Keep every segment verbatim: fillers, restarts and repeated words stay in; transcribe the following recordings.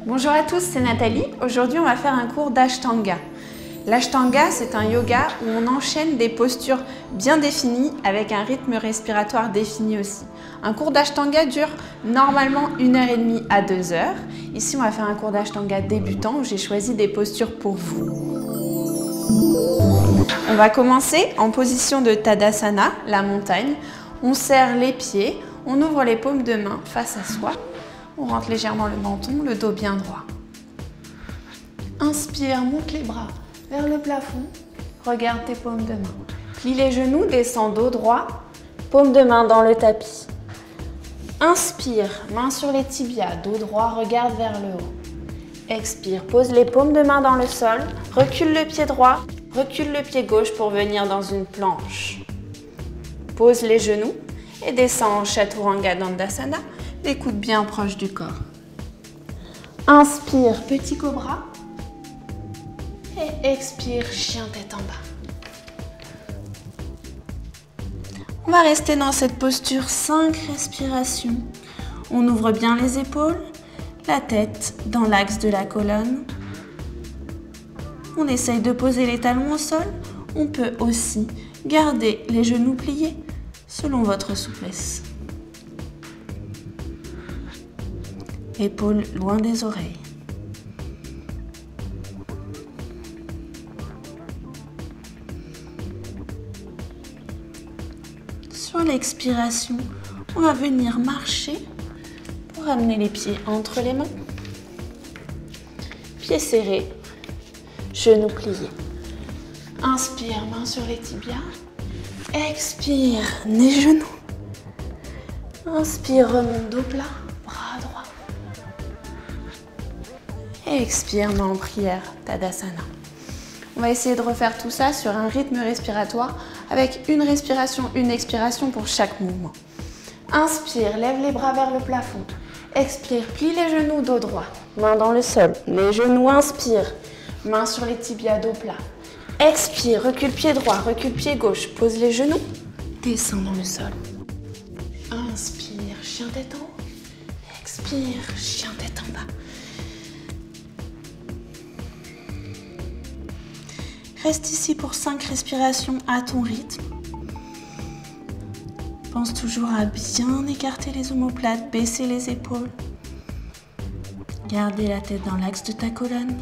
Bonjour à tous, c'est Nathalie. Aujourd'hui, on va faire un cours d'Ashtanga. L'Ashtanga, c'est un yoga où on enchaîne des postures bien définies avec un rythme respiratoire défini aussi. Un cours d'Ashtanga dure normalement une heure et demie à deux heures. Ici, on va faire un cours d'Ashtanga débutant où j'ai choisi des postures pour vous. On va commencer en position de Tadasana, la montagne. On serre les pieds, on ouvre les paumes de main face à soi. On rentre légèrement le menton, le dos bien droit. Inspire, monte les bras vers le plafond. Regarde tes paumes de main. Plie les genoux, descends dos droit. Paumes de main dans le tapis. Inspire, main sur les tibias, dos droit, regarde vers le haut. Expire, pose les paumes de main dans le sol. Recule le pied droit, recule le pied gauche pour venir dans une planche. Pose les genoux et descends en Chaturanga Dandasana. Les coudes bien proches du corps. Inspire, petit cobra. Et expire, chien tête en bas. On va rester dans cette posture cinq respirations. On ouvre bien les épaules, la tête dans l'axe de la colonne. On essaye de poser les talons au sol. On peut aussi garder les genoux pliés selon votre souplesse. Épaules loin des oreilles. Sur l'expiration, on va venir marcher pour amener les pieds entre les mains. Pieds serrés, genoux pliés. Inspire, main sur les tibias. Expire, nez genoux. Inspire, remonte dos plat. Expire, main en prière, Tadasana. On va essayer de refaire tout ça sur un rythme respiratoire avec une respiration, une expiration pour chaque mouvement. Inspire, lève les bras vers le plafond. Expire, plie les genoux, dos droit. Main dans le sol, les genoux, inspire. Main sur les tibias, dos plat. Expire, recule pied droit, recule pied gauche. Pose les genoux, descends dans le sol. Inspire, chien tête en haut. Expire, chien tête en bas. Reste ici pour cinq respirations à ton rythme. Pense toujours à bien écarter les omoplates, baisser les épaules. Garder la tête dans l'axe de ta colonne.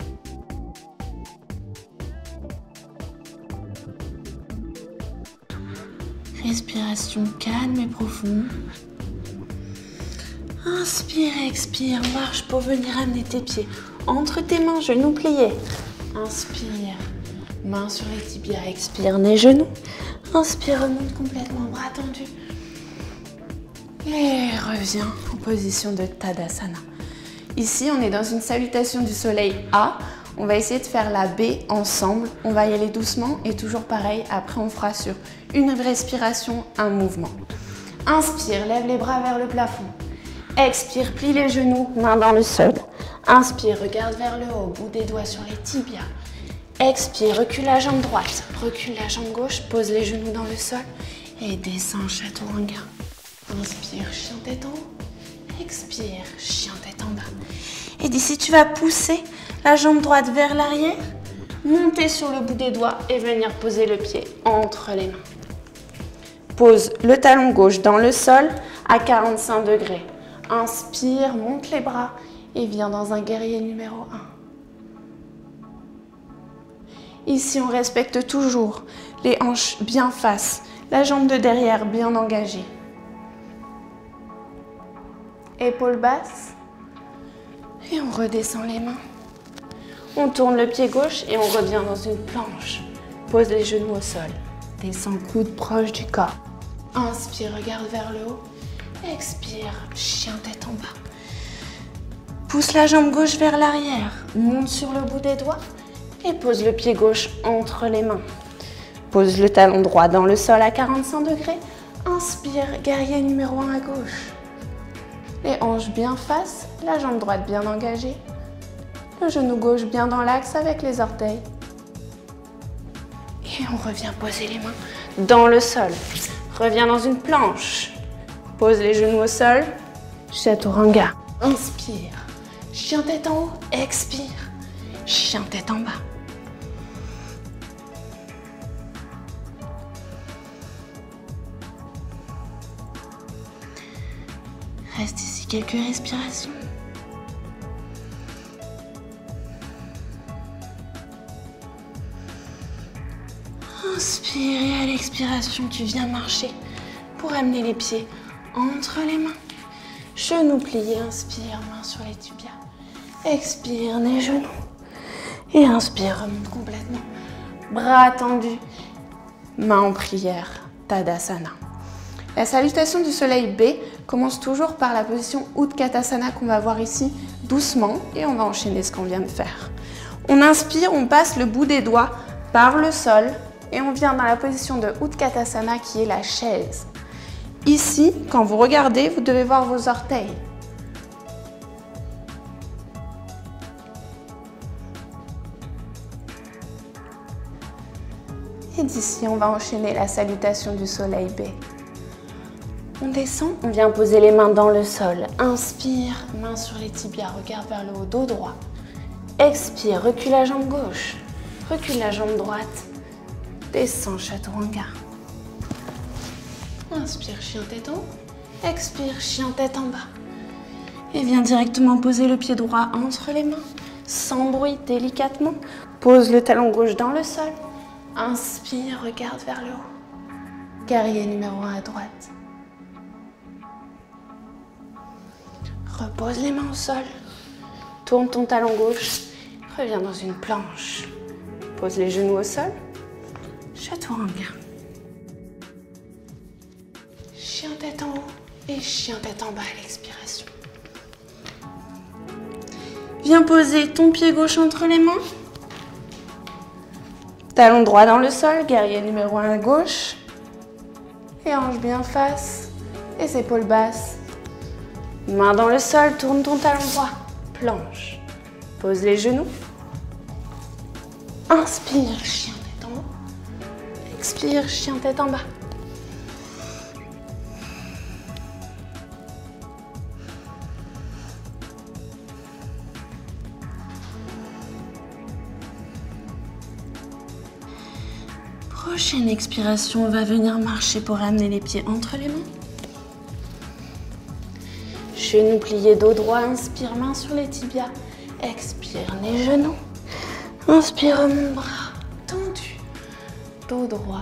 Respiration calme et profonde. Inspire et expire, marche pour venir amener tes pieds entre tes mains, genoux pliés. Inspire. Main sur les tibias, expire, nez, genoux. Inspire, remonte complètement, bras tendus. Et reviens en position de Tadasana. Ici, on est dans une salutation du soleil A. On va essayer de faire la B ensemble. On va y aller doucement et toujours pareil. Après, on fera sur une respiration, un mouvement. Inspire, lève les bras vers le plafond. Expire, plie les genoux, main dans le sol. Inspire, regarde vers le haut, bout des doigts sur les tibias. Expire, recule la jambe droite, recule la jambe gauche, pose les genoux dans le sol et descends Chaturanga. Inspire, chien tête en haut. Expire, chien tête en bas. Et d'ici, tu vas pousser la jambe droite vers l'arrière, monter sur le bout des doigts et venir poser le pied entre les mains. Pose le talon gauche dans le sol à quarante-cinq degrés. Inspire, monte les bras et viens dans un guerrier numéro un. Ici, on respecte toujours les hanches bien face, la jambe de derrière bien engagée. Épaules basses. Et on redescend les mains. On tourne le pied gauche et on revient dans une planche. Pose les genoux au sol. Descends coude proche du corps. Inspire, regarde vers le haut. Expire, chien tête en bas. Pousse la jambe gauche vers l'arrière. Monte sur le bout des doigts. Et pose le pied gauche entre les mains. Pose le talon droit dans le sol à quarante-cinq degrés. Inspire, guerrier numéro un à gauche. Les hanches bien face, la jambe droite bien engagée. Le genou gauche bien dans l'axe avec les orteils. Et on revient poser les mains dans le sol. Reviens dans une planche. Pose les genoux au sol. Chaturanga. Inspire. chien tête en haut, expire, chien tête en bas. Reste ici quelques respirations. Inspire et à l'expiration, tu viens marcher pour amener les pieds entre les mains. Genoux pliés, inspire, main sur les tibias. Expire, les genoux. Et inspire, remonte complètement. Bras tendus, main en prière, Tadasana. La salutation du soleil B commence toujours par la position Utkatasana qu'on va voir ici doucement et on va enchaîner ce qu'on vient de faire. On inspire, on passe le bout des doigts par le sol et on vient dans la position de Utkatasana qui est la chaise. Ici, quand vous regardez, vous devez voir vos orteils. Et d'ici, on va enchaîner la salutation du soleil B. On descend, on vient poser les mains dans le sol. Inspire, main sur les tibias, regarde vers le haut, dos droit. Expire, recule la jambe gauche, recule la jambe droite. Descends, chaturanga. Inspire, chien tête en haut. Expire, chien tête en bas. Et viens directement poser le pied droit entre les mains. Sans bruit, délicatement. Pose le talon gauche dans le sol. Inspire, regarde vers le haut. Guerrier numéro un à droite. Repose les mains au sol. Tourne ton talon gauche. Reviens dans une planche. Pose les genoux au sol. Chaturanga. Chien tête en haut et chien tête en bas à l'expiration. Viens poser ton pied gauche entre les mains. Talon droit dans le sol, guerrier numéro un à gauche. Et hanche bien face, les épaules basses. Main dans le sol, tourne ton talon droit. Planche. Pose les genoux. Inspire, chien tête en haut. Expire, chien tête en bas. Prochaine expiration, on va venir marcher pour amener les pieds entre les mains. Genoux pliés, dos droit, inspire, main sur les tibias. Expire, les genoux. Inspire, mon bras tendu. Dos droit.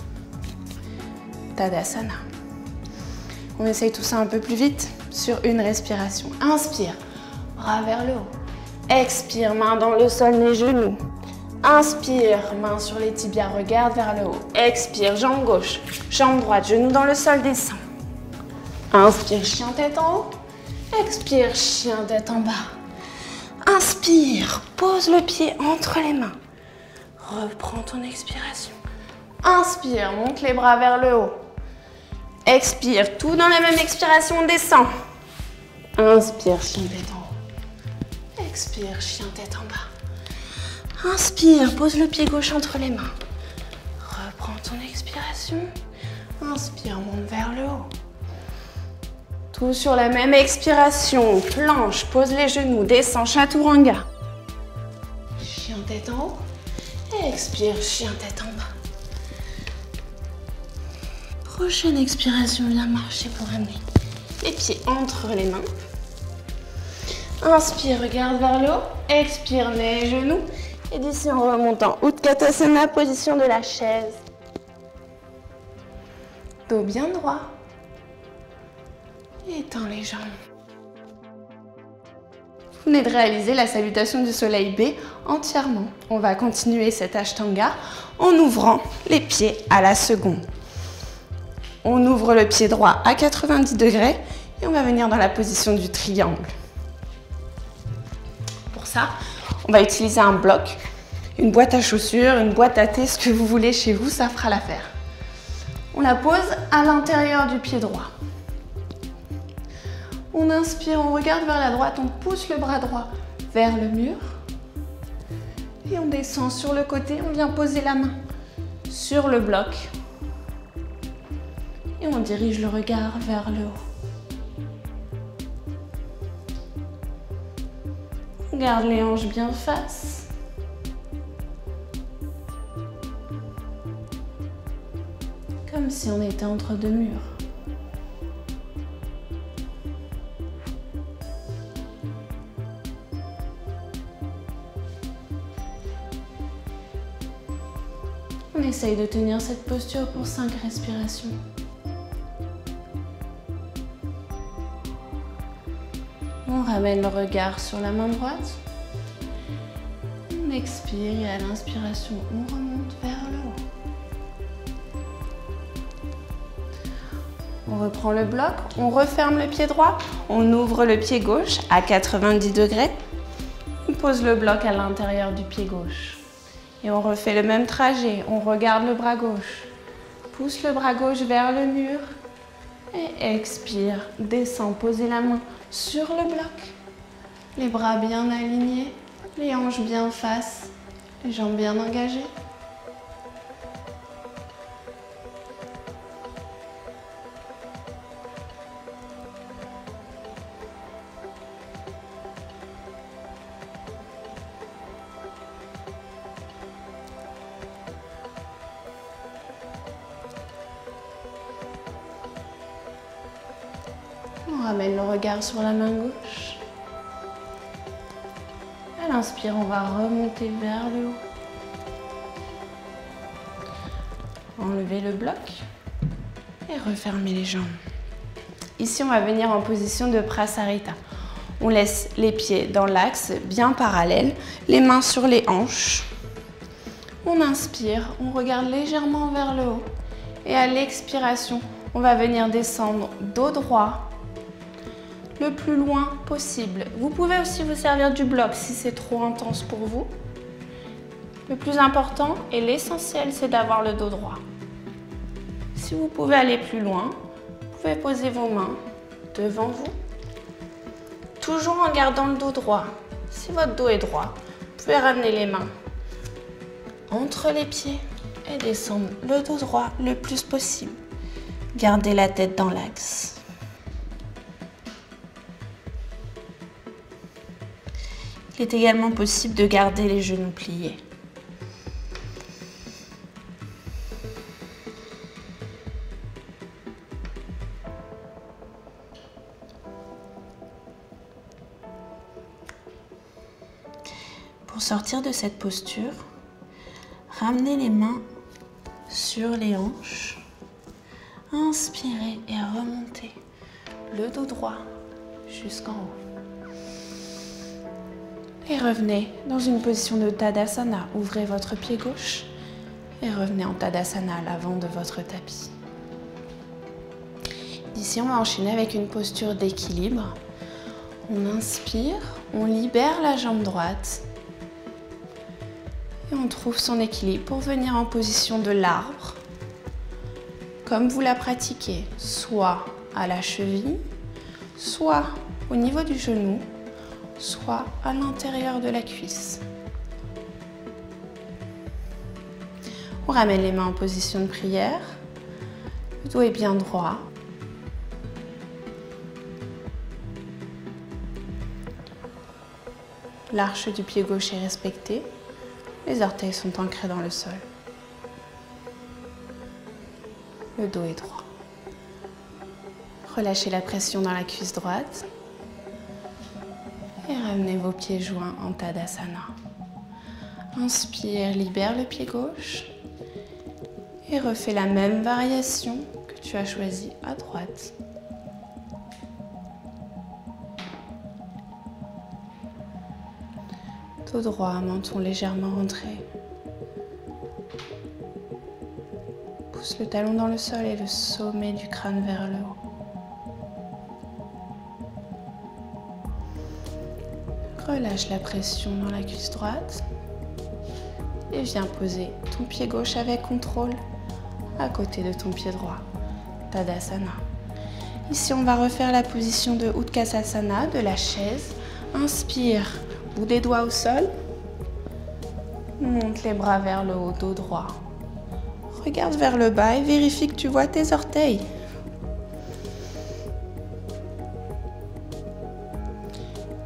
Tadasana. On essaye tout ça un peu plus vite sur une respiration. Inspire, bras vers le haut. Expire, main dans le sol, les genoux. Inspire, main sur les tibias, regarde vers le haut. Expire, jambe gauche, jambe droite, genou dans le sol, descend. Inspire, chien tête en haut. Expire, chien tête en bas. Inspire, pose le pied entre les mains. Reprends ton expiration. Inspire, monte les bras vers le haut. Expire, tout dans la même expiration, on descend. Inspire, chien tête en haut. Expire, chien tête en bas. Inspire, pose le pied gauche entre les mains. Reprends ton expiration. Inspire, monte vers le haut. Tout sur la même expiration. Planche, pose les genoux, descend, chaturanga. Chien tête en haut. Expire, chien tête en bas. Prochaine expiration, viens marcher pour amener les pieds entre les mains. Inspire, regarde vers le haut. Expire, les genoux. Et d'ici, on remonte en Utkatasana, position de la chaise. Dos bien droit. Étends les jambes. Vous venez de réaliser la salutation du soleil B entièrement. On va continuer cet Ashtanga en ouvrant les pieds à la seconde. On ouvre le pied droit à quatre-vingt-dix degrés et on va venir dans la position du triangle. Pour ça, on va utiliser un bloc, une boîte à chaussures, une boîte à thé, ce que vous voulez chez vous, ça fera l'affaire. On la pose à l'intérieur du pied droit. On inspire, on regarde vers la droite, on pousse le bras droit vers le mur. Et on descend sur le côté, on vient poser la main sur le bloc. Et on dirige le regard vers le haut. Garde les hanches bien face. Comme si on était entre deux murs. On essaye de tenir cette posture pour cinq respirations. On ramène le regard sur la main droite. On expire et à l'inspiration, on remonte vers le haut. On reprend le bloc, on referme le pied droit, on ouvre le pied gauche à quatre-vingt-dix degrés. On pose le bloc à l'intérieur du pied gauche. Et on refait le même trajet, on regarde le bras gauche. Pousse le bras gauche vers le mur. Et expire, descend, posez la main sur le bloc. Les bras bien alignés, les hanches bien face, les jambes bien engagées. On ramène le regard sur la main gauche. À l'inspire, on va remonter vers le haut. Enlever le bloc et refermer les jambes. Ici, on va venir en position de Prasarita. On laisse les pieds dans l'axe, bien parallèles, les mains sur les hanches. On inspire, on regarde légèrement vers le haut. Et à l'expiration, on va venir descendre dos droit le plus loin possible. Vous pouvez aussi vous servir du bloc si c'est trop intense pour vous. Le plus important et l'essentiel, c'est d'avoir le dos droit. Si vous pouvez aller plus loin, vous pouvez poser vos mains devant vous, toujours en gardant le dos droit. Si votre dos est droit, vous pouvez ramener les mains entre les pieds et descendre le dos droit le plus possible. Gardez la tête dans l'axe. Il est également possible de garder les genoux pliés. Pour sortir de cette posture, ramenez les mains sur les hanches. Inspirez et remontez le dos droit jusqu'en haut. Et revenez dans une position de Tadasana. Ouvrez votre pied gauche et revenez en Tadasana à l'avant de votre tapis. D'ici, on va enchaîner avec une posture d'équilibre. On inspire, on libère la jambe droite et on trouve son équilibre pour venir en position de l'arbre. Comme vous la pratiquez, soit à la cheville, soit au niveau du genou, soit à l'intérieur de la cuisse. On ramène les mains en position de prière. Le dos est bien droit. L'arche du pied gauche est respectée. Les orteils sont ancrés dans le sol. Le dos est droit. Relâchez la pression dans la cuisse droite. Et ramenez vos pieds joints en Tadasana. Inspire, libère le pied gauche. Et refais la même variation que tu as choisie à droite. Dos droit, menton légèrement rentré. Pousse le talon dans le sol et le sommet du crâne vers le haut. Relâche la pression dans la cuisse droite et viens poser ton pied gauche avec contrôle à côté de ton pied droit. Tadasana. Ici, on va refaire la position de Utkatasana, de la chaise. Inspire, bout des doigts au sol. Monte les bras vers le haut, dos droit. Regarde vers le bas et vérifie que tu vois tes orteils.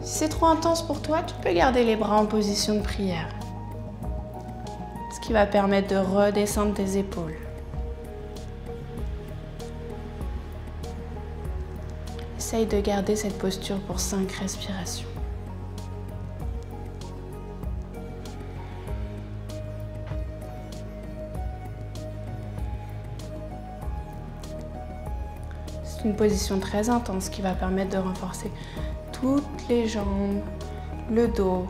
Si c'est trop intense pour toi, tu peux garder les bras en position de prière. Ce qui va permettre de redescendre tes épaules. Essaye de garder cette posture pour cinq respirations. C'est une position très intense qui va permettre de renforcer toutes les jambes, le dos,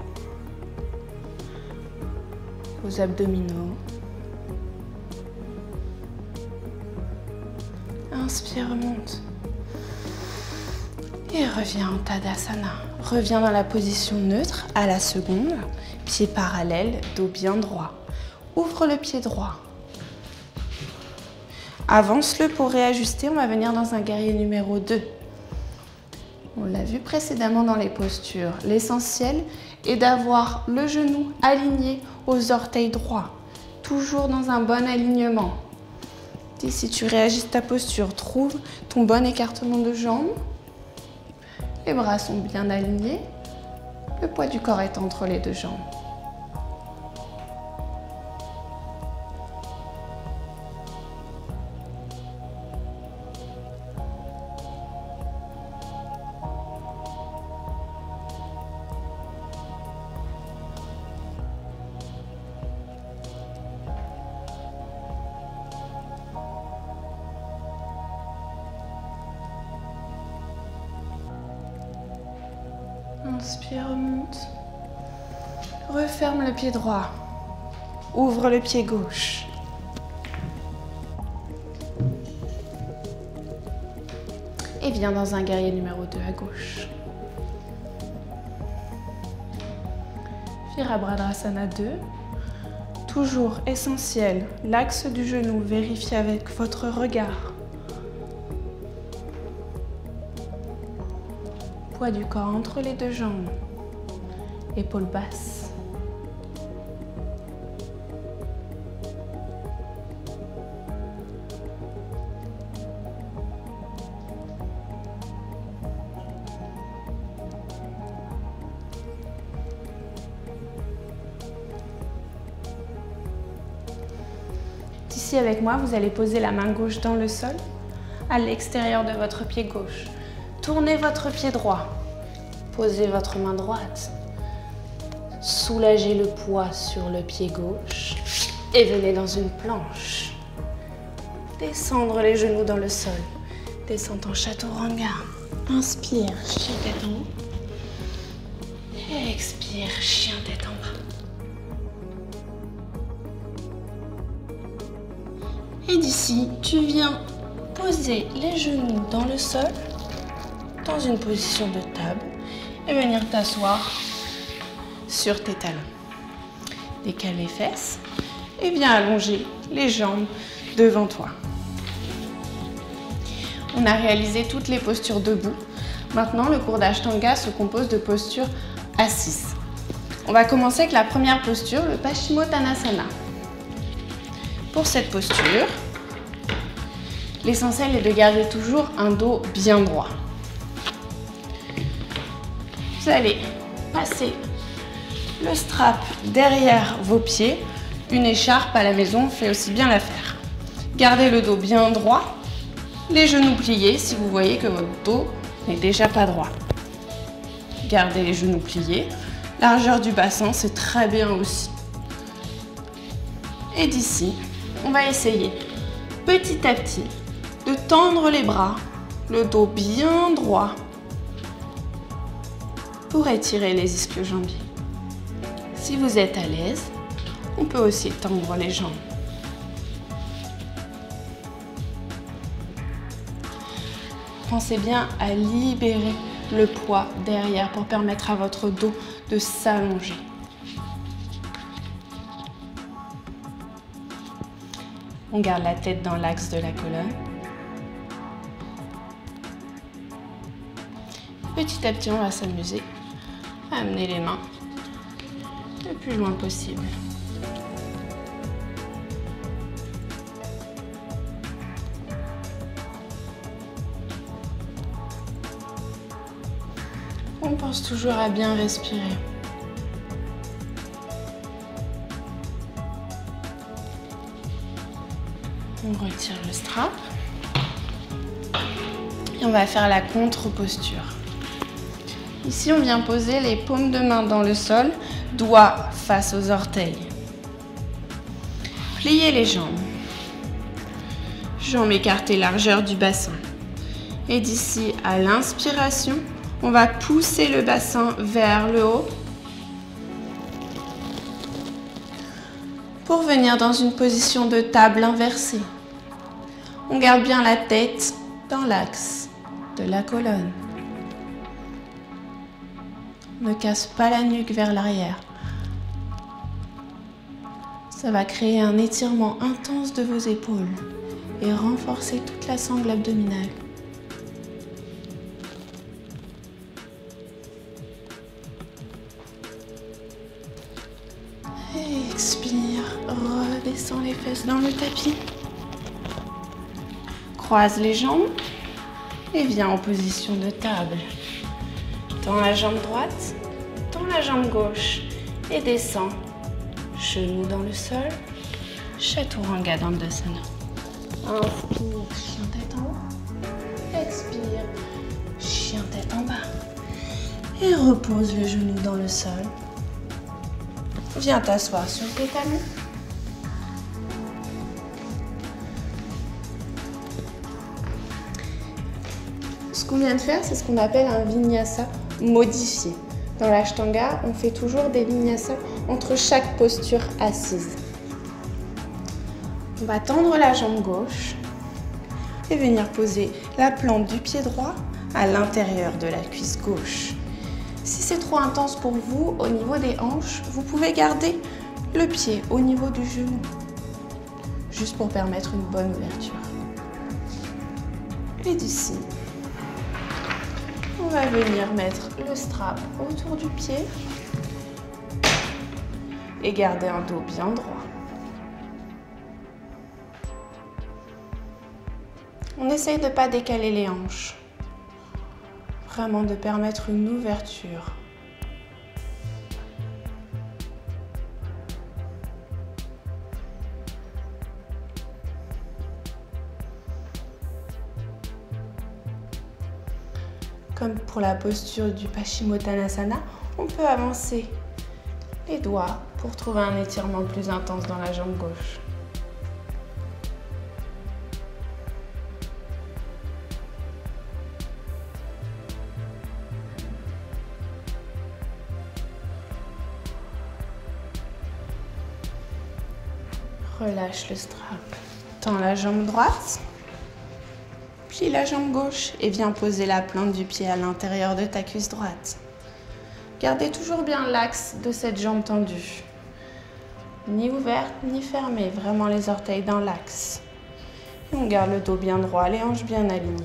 vos abdominaux. Inspire, remonte. Et reviens en Tadasana. Reviens dans la position neutre à la seconde. Pied parallèle, dos bien droit. Ouvre le pied droit. Avance-le pour réajuster. On va venir dans un guerrier numéro deux. On l'a vu précédemment dans les postures. L'essentiel est d'avoir le genou aligné aux orteils droits. Toujours dans un bon alignement. Et si tu réajustes ta posture, trouve ton bon écartement de jambes. Les bras sont bien alignés. Le poids du corps est entre les deux jambes. Inspire, remonte. Referme le pied droit. Ouvre le pied gauche. Et viens dans un guerrier numéro deux à gauche. Virabhadrasana deux. Toujours essentiel, l'axe du genou, vérifiez avec votre regard. Poids du corps entre les deux jambes. Épaules basses. Ici avec moi, vous allez poser la main gauche dans le sol, à l'extérieur de votre pied gauche. Tournez votre pied droit. Posez votre main droite. Soulagez le poids sur le pied gauche et venez dans une planche. Descendre les genoux dans le sol. Descente en chaturanga. Inspire, chien tête en haut. Et expire, chien tête en bas. Et d'ici, tu viens poser les genoux dans le sol, dans une position de table, et venir t'asseoir sur tes talons. Décale les fesses et viens allonger les jambes devant toi. On a réalisé toutes les postures debout. Maintenant, le cours d'Ashtanga se compose de postures assises. On va commencer avec la première posture, le Paschimottanasana. Pour cette posture, l'essentiel est de garder toujours un dos bien droit. Vous allez passer le strap derrière vos pieds. Une écharpe à la maison fait aussi bien l'affaire. Gardez le dos bien droit, les genoux pliés si vous voyez que votre dos n'est déjà pas droit. Gardez les genoux pliés. Largeur du bassin, c'est très bien aussi. Et d'ici, on va essayer petit à petit de tendre les bras, le dos bien droit pour étirer les ischio-jambiers. Si vous êtes à l'aise, on peut aussi tendre les jambes. Pensez bien à libérer le poids derrière pour permettre à votre dos de s'allonger. On garde la tête dans l'axe de la colonne. Petit à petit, on va s'amuser à amener les mains le plus loin possible. On pense toujours à bien respirer. On retire le strap. Et on va faire la contre-posture. Ici, on vient poser les paumes de main dans le sol, doigts face aux orteils. Pliez les jambes. Jambes écartées, largeur du bassin. Et d'ici à l'inspiration, on va pousser le bassin vers le haut pour venir dans une position de table inversée. On garde bien la tête dans l'axe de la colonne. Ne casse pas la nuque vers l'arrière. Ça va créer un étirement intense de vos épaules et renforcer toute la sangle abdominale. Expire, redescends les fesses dans le tapis. Croise les jambes et viens en position de table. Tends la jambe droite, tends la jambe gauche et descends. Genoux dans le sol, Chaturanga Dandasana. Inspire, chien tête en haut. Expire, chien tête en bas. Et repose le genou dans le sol. Viens t'asseoir sur tes talons. Ce qu'on vient de faire, c'est ce qu'on appelle un vinyasa modifié. Dans l'Ashtanga, on fait toujours des vinyasas entre chaque posture assise. On va tendre la jambe gauche et venir poser la plante du pied droit à l'intérieur de la cuisse gauche. Si c'est trop intense pour vous, au niveau des hanches, vous pouvez garder le pied au niveau du genou, juste pour permettre une bonne ouverture. Et d'ici, on va venir mettre le strap autour du pied et garder un dos bien droit. On essaye de ne pas décaler les hanches. Vraiment de permettre une ouverture. Comme pour la posture du Paschimottanasana, on peut avancer les doigts pour trouver un étirement plus intense dans la jambe gauche. Relâche le strap. Tends la jambe droite. Plie la jambe gauche et viens poser la plante du pied à l'intérieur de ta cuisse droite. Gardez toujours bien l'axe de cette jambe tendue. Ni ouverte, ni fermée. Vraiment les orteils dans l'axe. Et on garde le dos bien droit, les hanches bien alignées.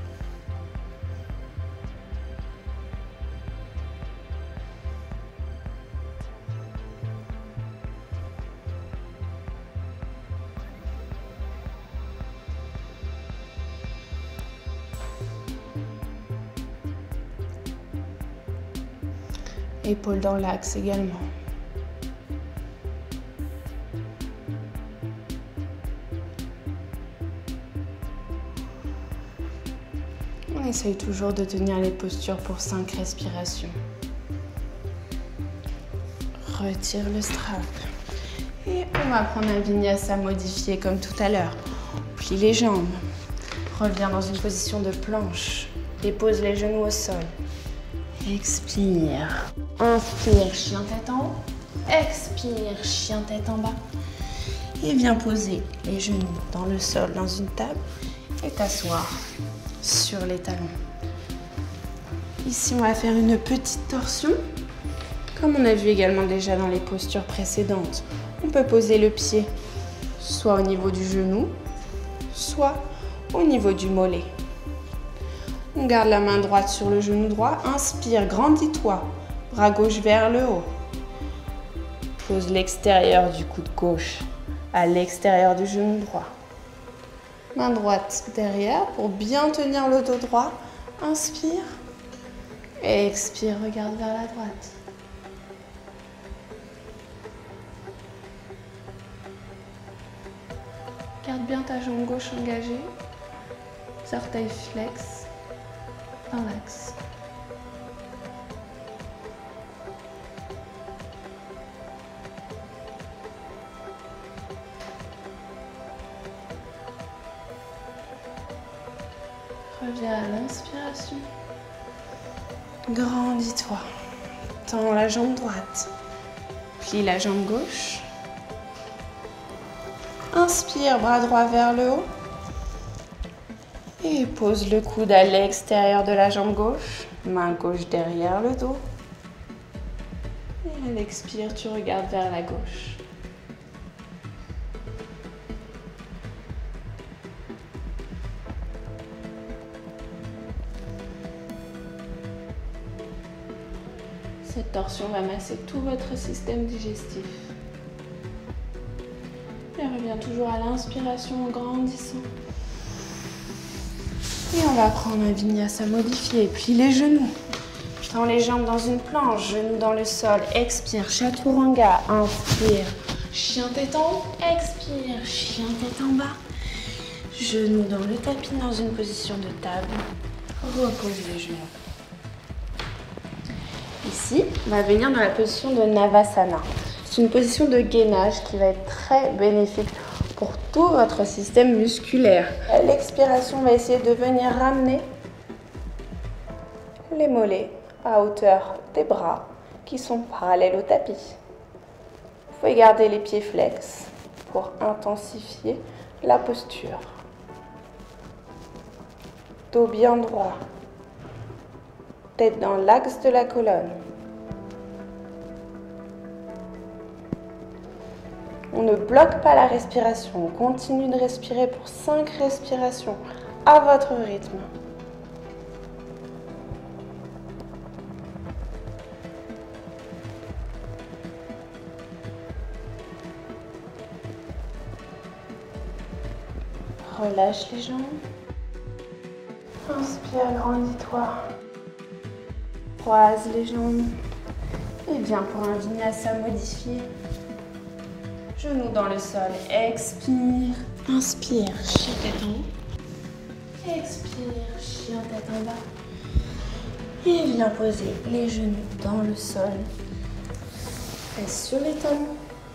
Épaules dans l'axe également. On essaye toujours de tenir les postures pour cinq respirations. Retire le strap. Et on va prendre un vinyasa modifié comme tout à l'heure. Plie les jambes. Reviens dans une position de planche. Dépose les genoux au sol. Expire. Inspire, chien tête en haut. Expire, chien tête en bas. Et viens poser les genoux dans le sol, dans une table. Et t'asseoir sur les talons. Ici, on va faire une petite torsion. Comme on a vu également déjà dans les postures précédentes, on peut poser le pied soit au niveau du genou, soit au niveau du mollet. On garde la main droite sur le genou droit. Inspire, grandis-toi. Bras gauche vers le haut. Pose l'extérieur du coude gauche à l'extérieur du genou droit. Main droite derrière pour bien tenir le dos droit. Inspire. Expire, regarde vers la droite. Garde bien ta jambe gauche engagée. Orteil flex dans l'axe. Reviens à l'inspiration. Grandis-toi. Tends la jambe droite. Plie la jambe gauche. Inspire, bras droit vers le haut. Et pose le coude à l'extérieur de la jambe gauche. Main gauche derrière le dos. Et à l'expire, tu regardes vers la gauche. Cette torsion va masser tout votre système digestif. Et reviens toujours à l'inspiration en grandissant. Et on va prendre un vinyasa modifié. Puis les genoux. Tends les jambes dans une planche, genoux dans le sol. Expire, chaturanga. Inspire, chien tête en haut. Expire, chien tête en bas. Genoux dans le tapis dans une position de table. Repose les genoux. Ici, on va venir dans la position de Navasana. C'est une position de gainage qui va être très bénéfique pour tout votre système musculaire. À l'expiration, on va essayer de venir ramener les mollets à hauteur des bras qui sont parallèles au tapis. Vous pouvez garder les pieds flex pour intensifier la posture. Dos bien droit. Tête dans l'axe de la colonne. On ne bloque pas la respiration. On continue de respirer pour cinq respirations à votre rythme. Relâche les jambes. Inspire, grandis-toi. Croise les jambes. Et bien pour un vinyasa modifié. Genoux dans le sol. Expire. Inspire, chien tête en haut. Expire, chien tête en bas. Et viens poser les genoux dans le sol. Reste sur les talons.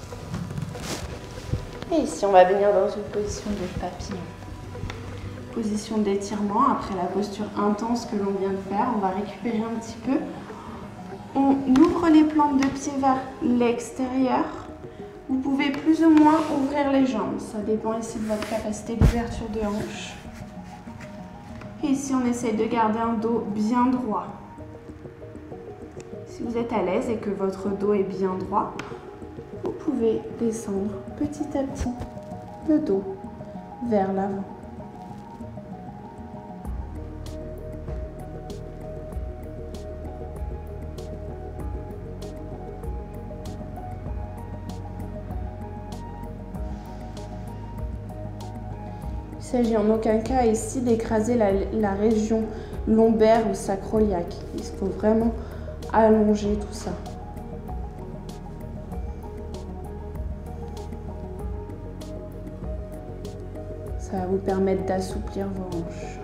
Et ici, on va venir dans une position de papillon. Position d'étirement après la posture intense que l'on vient de faire. On va récupérer un petit peu. On ouvre les plantes de pied vers l'extérieur. Vous pouvez plus ou moins ouvrir les jambes. Ça dépend ici de votre capacité d'ouverture de hanche. Et ici, on essaie de garder un dos bien droit. Si vous êtes à l'aise et que votre dos est bien droit, vous pouvez descendre petit à petit le dos vers l'avant. Il ne s'agit en aucun cas ici d'écraser la, la région lombaire ou sacro-iliaque. Il faut vraiment allonger tout ça. Ça va vous permettre d'assouplir vos hanches.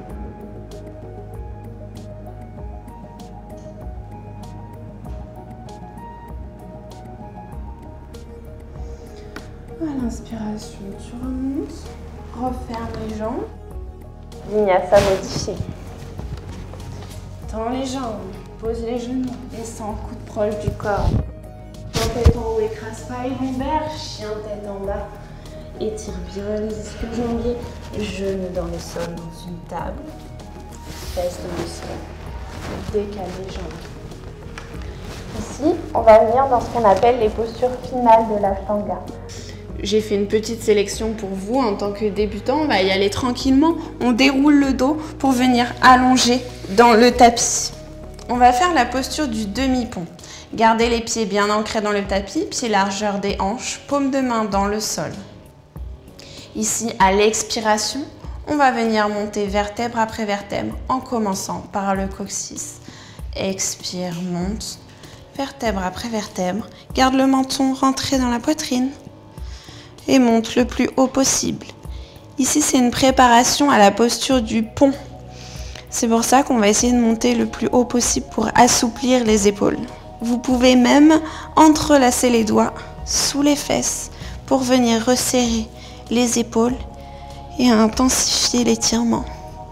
À l'inspiration, tu remontes. Referme les jambes. Vinyasa modifié. Tends les jambes, pose les genoux, descends, coude proche du corps. Chien tête en haut, écrase pas les lombaires, chien tête en bas. Étire bien les ischio-jambiers, genoux dans le sol dans une table. Fesses dans le sol. Décale les jambes. Ici, on va venir dans ce qu'on appelle les postures finales de l'Ashtanga. J'ai fait une petite sélection pour vous en tant que débutant. On va y aller tranquillement. On déroule le dos pour venir allonger dans le tapis. On va faire la posture du demi-pont. Gardez les pieds bien ancrés dans le tapis, pieds largeur des hanches, paume de main dans le sol. Ici, à l'expiration, on va venir monter vertèbre après vertèbre en commençant par le coccyx. Expire, monte, vertèbre après vertèbre. Garde le menton rentré dans la poitrine et monte le plus haut possible. Ici, c'est une préparation à la posture du pont. C'est pour ça qu'on va essayer de monter le plus haut possible pour assouplir les épaules. Vous pouvez même entrelacer les doigts sous les fesses pour venir resserrer les épaules et intensifier l'étirement.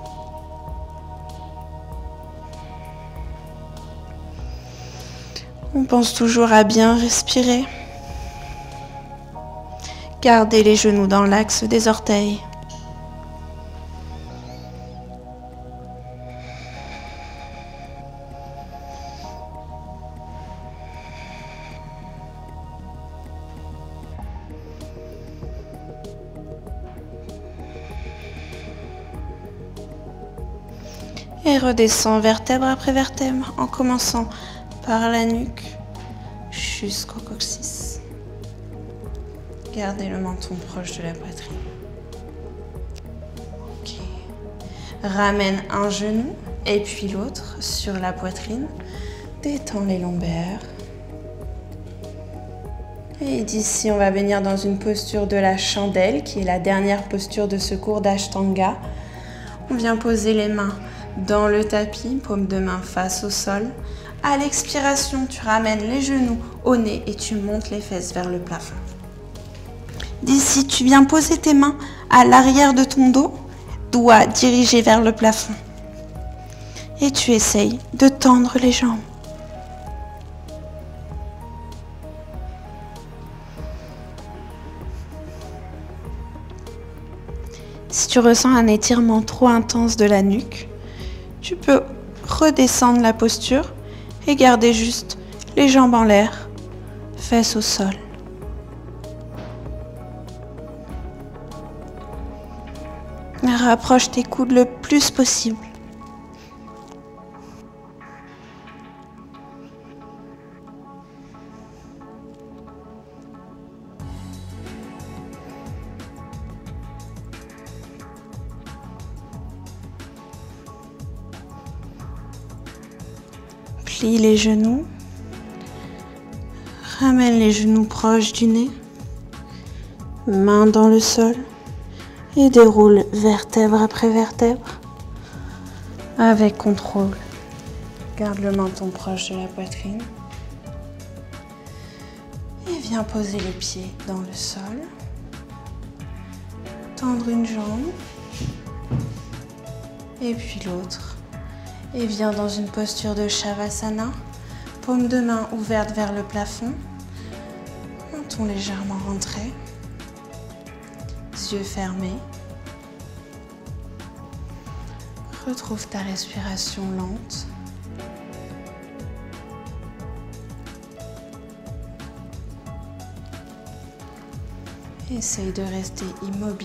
On pense toujours à bien respirer. Gardez les genoux dans l'axe des orteils. Et redescends vertèbre après vertèbre en commençant par la nuque jusqu'au coccyx. Gardez le menton proche de la poitrine. Ok. Ramène un genou et puis l'autre sur la poitrine. Détends les lombaires. Et d'ici, on va venir dans une posture de la chandelle, qui est la dernière posture de ce cours d'Ashtanga. On vient poser les mains dans le tapis, paume de main face au sol. À l'expiration, tu ramènes les genoux au nez et tu montes les fesses vers le plafond. D'ici, tu viens poser tes mains à l'arrière de ton dos, doigts dirigés vers le plafond. Et tu essayes de tendre les jambes. Si tu ressens un étirement trop intense de la nuque, tu peux redescendre la posture et garder juste les jambes en l'air, fesses au sol. Rapproche tes coudes le plus possible. Plie les genoux, ramène les genoux proches du nez, main dans le sol et déroule vertèbre après vertèbre avec contrôle. Garde le menton proche de la poitrine et viens poser les pieds dans le sol, tendre une jambe et puis l'autre. Et viens dans une posture de Shavasana, paume de main ouverte vers le plafond, menton légèrement rentré, yeux fermés. Retrouve ta respiration lente. Essaye de rester immobile.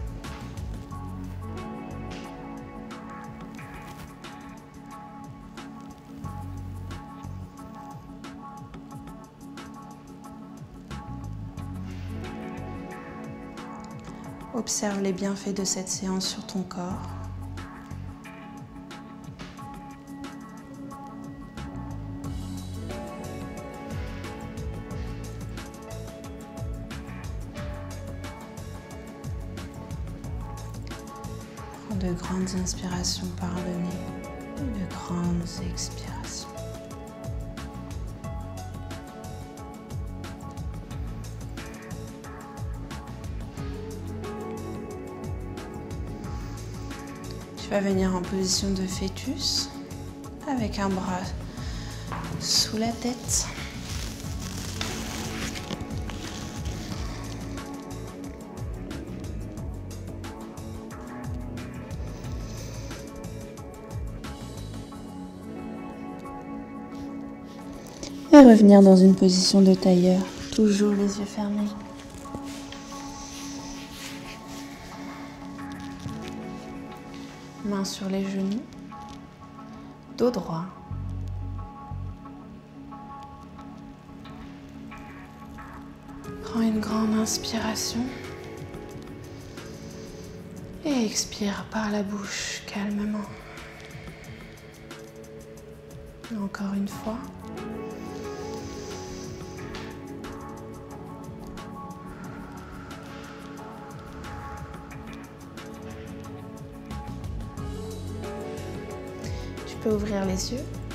Observe les bienfaits de cette séance sur ton corps. Prends de grandes inspirations par le nez et de grandes expirations. Tu vas venir en position de fœtus avec un bras sous la tête. Et revenir dans une position de tailleur, toujours les yeux fermés. Main sur les genoux, dos droit. Prends une grande inspiration et expire par la bouche calmement. Encore une fois. Tu peux ouvrir les yeux.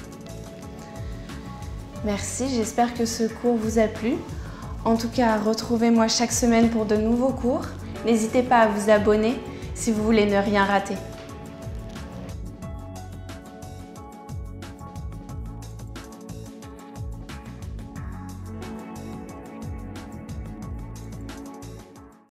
Merci, j'espère que ce cours vous a plu. En tout cas, retrouvez-moi chaque semaine pour de nouveaux cours. N'hésitez pas à vous abonner si vous voulez ne rien rater.